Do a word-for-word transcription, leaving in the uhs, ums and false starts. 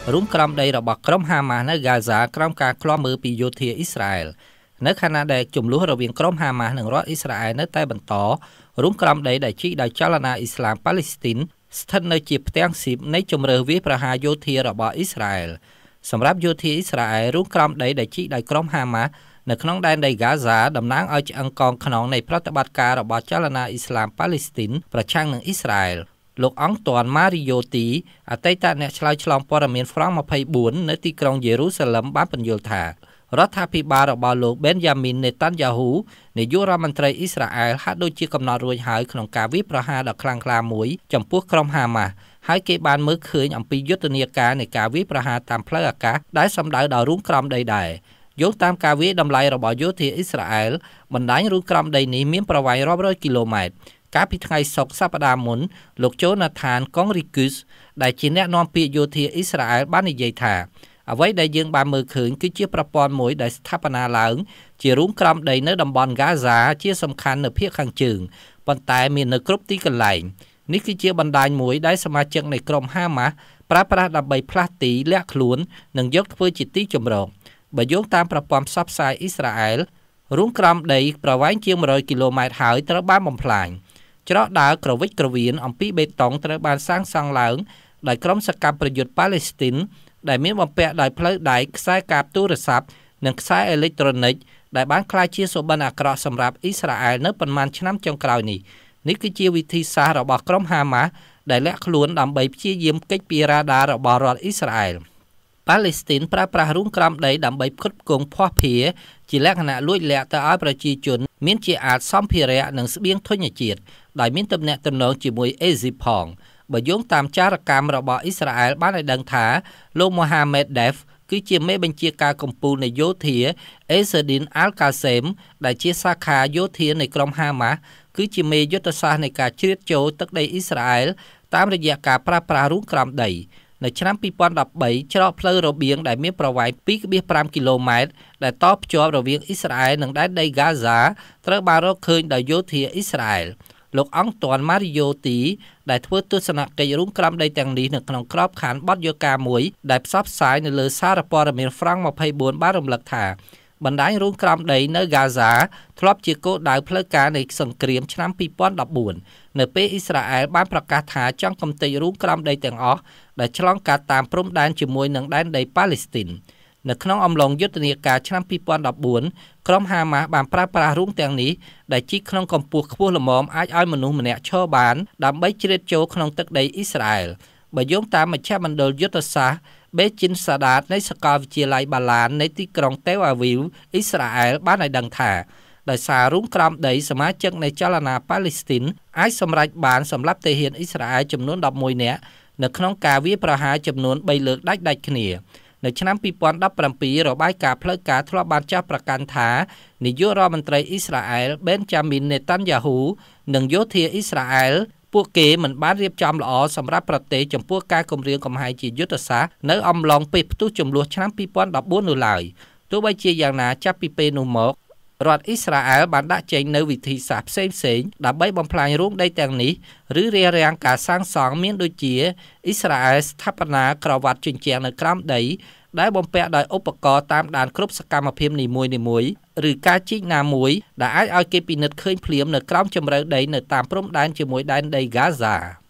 រុំក្រំដីរបស់ក្រុមហាម៉ាស់នៅហ្គាហ្សាក្រោមការឃ្លាំមើលពីយោធាអ៊ីស្រាអែលនៅខណៈដែលចំនួនរវាងក្រុមហាម៉ាស់និងរដ្ឋអ៊ីស្រាអែលនៅតែបន្តរុំក្រំដីដែលជីកដោយចលនាអ៊ីស្លាមប៉ាឡេស្ទីនស្ថិតនៅជាផ្ទាំងស៊ីបនៃជំរើសវាយប្រហារយោធារបស់អ៊ីស្រាអែលសម្រាប់យោធាអ៊ីស្រាអែលរុំក្រំដីដែលជីកដោយក្រុមហាម៉ាស់នៅក្នុងដែនដីហ្គាហ្សាតំណាងឲ្យឆ្អឹងកងខ្នងនៃប្រតិបត្តិការរបស់ចលនាអ៊ីស្លាមប៉ាឡេស្ទីនប្រឆាំងនឹងអ៊ីស្រាអែលលោកអង្គតាន់ម៉ារីយ៉ូទីអតីតអ្នកឆ្លើយឆ្លងព័ត៌មានហ្វ្រង់ម្ភៃបួននៅទីក្រុងយេរូសាឡឹមបានបញ្យល់ថារដ្ឋាភិបាលរបស់លោកប៊ែនយ៉ាមីននេតាន់យ៉ាហ៊ូនាយករដ្ឋមន្ត្រីអ៊ីស្រាអែលហាក់ដូចជាកំណត់រួចហើយក្នុងការវាយប្រហារដ៏ខ្លាំងក្លាមួយចំពោះក្រុមហាម៉ាស់ហើយគេបានមើលឃើញអំពីយុទ្ធនាការនៃការវាយប្រហារតាមផ្លូវអាកាសដែលសម្ដៅដល់រូងក្រំដីដែរយោងតាមការវាយតម្លៃរបស់យោធាអ៊ីស្រាអែលបណ្ដាញរូងក្រំដីនេះមានប្រវែងរាប់រយគីឡូម៉ែត្រកាលពីថ្ងៃសុក្រសប្តាហ៍មុនលោកជូណាថានកុងរីគូសដែលជាអ្នកនាំពាក្យយោធាអ៊ីស្រាអែលបាននិយាយថាអ្វីដែលយើងបានមើលឃើញគឺជាប្រព័ន្ធមួយដែលស្ថាបនាឡើងជារូងក្រំដីនៅតំបន់ហ្គាហ្សាជាសំខាន់នៅភាគខាងជើងប៉ុន្តែមាននៅគ្រប់ទីកន្លែងនេះគឺជាបណ្ដាញមួយដែលសមាជិកនៃក្រុមហាម៉ាស់ប្រើប្រាស់ដើម្បីផ្លាស់ទីលាក់ខ្លួននិងយកធ្វើជាទីជម្រកបើយោងតាមប្រព័ន្ធផ្សព្វផ្សាយអ៊ីស្រាអែលរូងក្រំដីប្រវែងជាង100គីឡូម៉ែត្រហើយត្រូវបានបំផ្លាញច្រកដើរក្រវិចក្រវៀនអំពីបេតុងត្រូវបានសាងសង់ឡើងដោយក្រុមសកម្មប្រយុទ្ធប៉ាឡេស្ទីនដែលមានបំពាក់ដោយផ្លូវដែកខ្សែកាបទូរស័ព្ទនិងខ្សែអេឡិចត្រូនិកដែលបានក្លាយជាសុបិនអាក្រក់សម្រាប់អ៊ីស្រាអែលនៅប៉ុន្មានឆ្នាំចុងក្រោយនេះនេះគឺជាវិធីសាស្ត្ររបស់ក្រុមហាម៉ាស់ដែលលាក់ខ្លួនដើម្បីព្យាយាមគេចពីរ៉ាដារបស់រដ្ឋអ៊ីស្រាអែលប៉ាឡេស្ទីនប្រើប្រាស់រូងក្រំដីដើម្បីផ្គត់ផ្គង់ភស្តុភារជាលក្ខណៈលួចលាក់ទៅឲ្យប្រជាជនមានជាអាចសម្ភារៈនិងស្បៀងធញ្ញជាតិដោយមានទំនាក់ទំនងជាមួយអេស៊ីបផងបើយោងតាមចារកម្មរបស់អ៊ីស្រាអែលបានឲ្យដឹងថាលោកមូហាម៉េតដេហ្វគឺជាមេបញ្ជាការកំពូលនៃយោធាអេសាឌីនអាល់កាសេមដែលជាសាខាយោធានៃក្រុមហាម៉ាស់គឺជាមេយុទ្ធសាស្ត្រនៃការជ្រៀតចូលទឹកដីអ៊ីស្រាអែលតាមរយៈការប្រើប្រាស់រូងក្រំដីនៅឆ្នាំពីរពាន់ដប់បីច្រកផ្លូវរបៀងដែលមានប្រវែង ពីរcelá five គីឡូម៉ែត្រដែលតភ្ជាប់រវាងអ៊ីស្រាអែលនិងដែនដីហ្គាហ្សាត្រូវបានរកឃើញដោយយោធាអ៊ីស្រាអែលលោកអង្គតាន់ម៉ារីយ៉ូទីដែលធ្វើទស្សនកិច្ចរូងក្រំដីទាំងនេះនៅក្នុងក្របខ័ណ្ឌបទយកាមួយដែលផ្សព្វផ្សាយនៅលើសារព័ត៌មានហ្វ្រង់ម្ភៃបួនបានរំលឹកថាបណ្ដាញរូងក្រំដីនៅហ្គាហ្សាធ្លាប់ជាគោលដៅផ្លូវការនៃសង្គ្រាមឆ្នាំពីរពាន់ដប់បួននៅពេលអ៊ីស្រាអែលបានប្រកាសថាចង់កំទេចរូងក្រំដីទាំងអស់ដែលឆ្លងកាត់តាមព្រំដែនជាមួយនឹងដែនដីប៉ាឡេស្ទីននៅក្នុងអំឡុងយុទ្ធនាការឆ្នាំពីរពាន់ដប់បួនក្រុមហាម៉ាស់បានប្រើប្រាស់រូងទាំងនេះដែលជីកក្នុងកម្ពស់ខ្ពស់ល្មមអាចឲ្យមនុស្សម្នាក់ឈរបានដើម្បីជ្រៀតចូលក្នុងទឹកដីអ៊ីស្រាអែលបើយោងតាមមជ្ឈមណ្ឌលយុទ្ធសាស្ត្របេជីនសាដាតនៃសាកលវិទ្យាល័យបាឡាននៃទីក្រុងតេលអាវីវអ៊ីស្រាអែលបានឲ្យដឹងថាដោយសាររូងក្រំដីសមាជិកនៃចលនាប៉ាឡេស្ទីនអាចសម្រេចបានសម្រាប់ទាហានអ៊ីស្រាអែលចំនួនដប់មួយនាក់នៅក្នុងការវាយប្រហារចំនួនបីលើកដាច់ដាច់គ្នានៅឆ្នាំពីរពាន់ដប់ប្រាំពីររបាយការណ៍ផ្លូវការធ្លាប់បានចាស់ប្រកាន់ថានាយករដ្ឋមន្ត្រីអ៊ីស្រាអែលប៊ែនយ៉ាមីននេតាន់យ៉ាហ៊ូនិងយោធាអ៊ីស្រាអែលពួកគេមិនបានរៀបចំល្អសម្រាប់ប្រទេសចំពោះការគំរាមកំហែងជាយុទ្ធសាស្ត្រនៅអំឡុងពេលផ្ទុះជម្លោះឆ្នាំពីរពាន់ដប់បួននោះឡើយទោះបីជាយ៉ាងណាចាប់ពីពេលនោះមករដ្ឋអ៊ីស្រាអែលបានដាក់ចេញនូវវិធីសាស្ត្រផ្សេងៗដើម្បីបំផ្លាញរូងដីទាំងនេះឬរារាំងការសាងសង់មានដូចជាអ៊ីស្រាអែលស្ថាបនាក្រវ៉ាត់ជញ្ជាំងនៅក្រោមដីដែលបំពាក់ដោយឧបករណ៍តាមដានគ្រប់សកម្មភាពនីមួយៗឬការជីកណាមួយដែលអាចឲ្យគេពិនិត្យឃើញភ្លាមនៅក្រោមជម្រៅដីនៅតាមព្រំដែនជាមួយដែនដីហ្គាហ្សា